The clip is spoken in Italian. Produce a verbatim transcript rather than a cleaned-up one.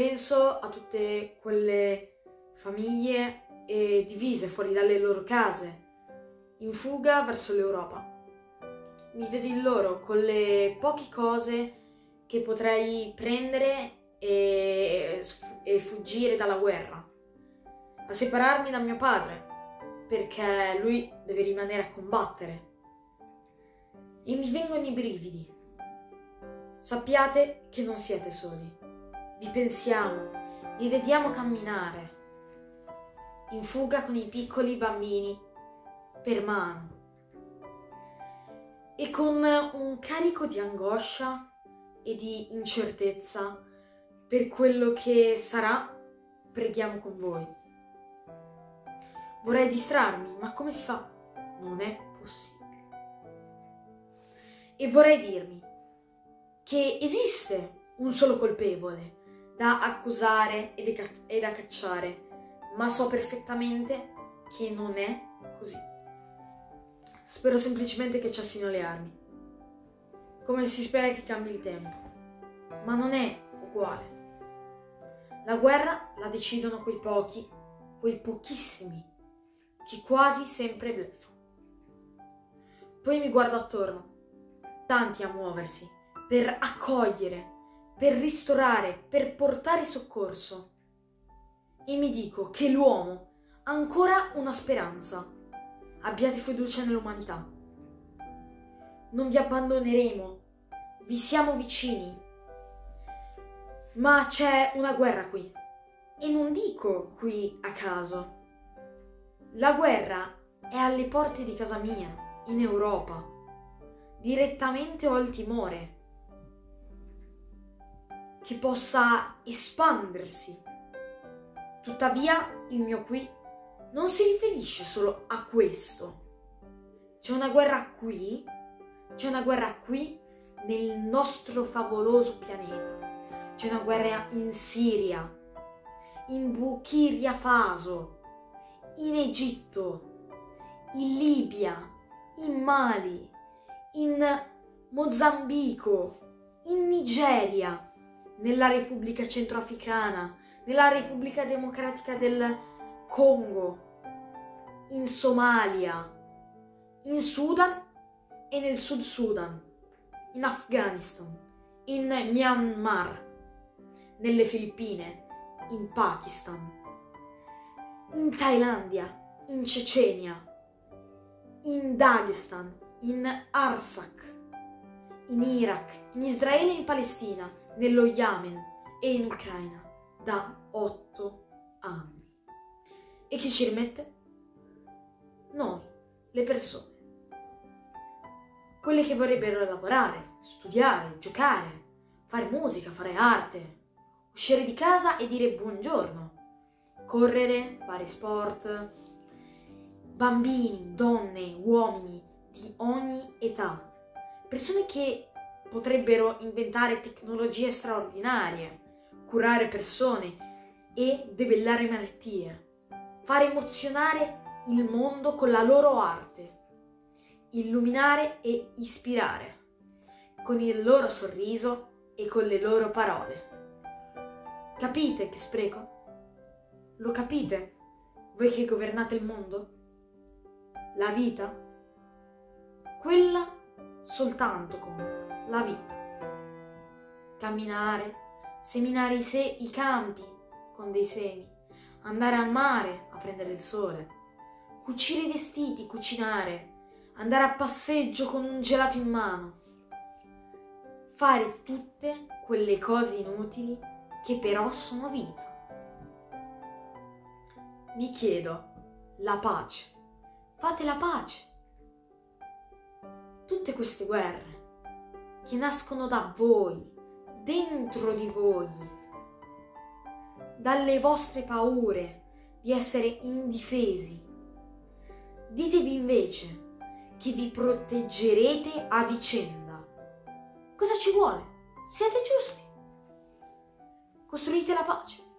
Penso a tutte quelle famiglie eh, divise fuori dalle loro case, in fuga verso l'Europa. Mi vedo in loro con le poche cose che potrei prendere e, e fuggire dalla guerra, a separarmi da mio padre, perché lui deve rimanere a combattere. E mi vengono i brividi. Sappiate che non siete soli. Vi pensiamo, vi vediamo camminare, in fuga con i piccoli bambini per mano. E con un carico di angoscia e di incertezza per quello che sarà, preghiamo con voi. Vorrei distrarmi, ma come si fa? Non è possibile. E vorrei dirmi che esiste un solo colpevole da accusare e da cacciare, ma so perfettamente che non è così. Spero semplicemente che cessino le armi, come si spera che cambi il tempo, ma non è uguale. La guerra la decidono quei pochi, quei pochissimi, che quasi sempre bluffano. Poi mi guardo attorno, tanti a muoversi per accogliere, per ristorare, per portare soccorso. E mi dico che l'uomo ha ancora una speranza. Abbiate fiducia nell'umanità. Non vi abbandoneremo, vi siamo vicini. Ma c'è una guerra qui. E non dico qui a caso. La guerra è alle porte di casa mia, in Europa. Direttamente ho il timore che possa espandersi. Tuttavia il mio qui non si riferisce solo a questo. C'è una guerra qui, c'è una guerra qui nel nostro favoloso pianeta. C'è una guerra in Siria, in Burkina Faso, in Egitto, in Libia, in Mali, in Mozambico, in Nigeria, nella Repubblica Centroafricana, nella Repubblica Democratica del Congo, in Somalia, in Sudan e nel Sud Sudan, in Afghanistan, in Myanmar, nelle Filippine, in Pakistan, in Thailandia, in Cecenia, in Dagestan, in Artsakh, in Iraq, in Israele e in Palestina, nello Yemen e in Ucraina da otto anni. E chi ci rimette? Noi, le persone. Quelle che vorrebbero lavorare, studiare, giocare, fare musica, fare arte, uscire di casa e dire buongiorno, correre, fare sport, bambini, donne, uomini di ogni età, persone che potrebbero inventare tecnologie straordinarie, curare persone e debellare malattie, fare emozionare il mondo con la loro arte, illuminare e ispirare, con il loro sorriso e con le loro parole. Capite che spreco? Lo capite? Voi che governate il mondo? La vita? Quella soltanto conta. La vita. Camminare, seminare i, se- i campi con dei semi, andare al mare a prendere il sole, cucire i vestiti, cucinare, andare a passeggio con un gelato in mano, fare tutte quelle cose inutili che però sono vita. Vi chiedo la pace. Fate la pace. Tutte queste guerre che nascono da voi, dentro di voi, dalle vostre paure di essere indifesi. Ditevi invece che vi proteggerete a vicenda. Cosa ci vuole? Siete giusti. Costruite la pace.